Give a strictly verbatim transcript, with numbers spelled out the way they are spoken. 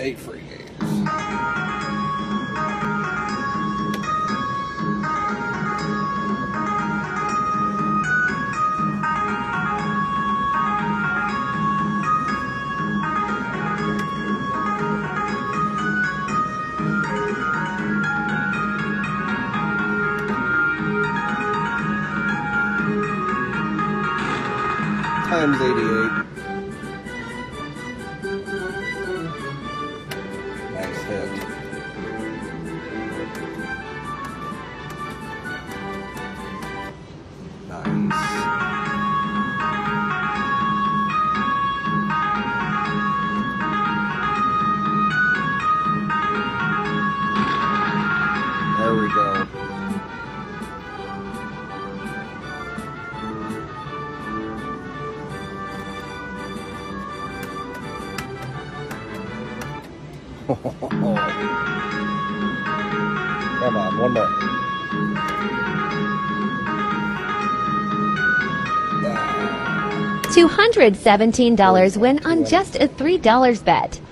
eight free games. Times eighty-eight. Nice hit. Nice. There we go. Come on, one more. two hundred seventeen dollars win on just a three dollar bet.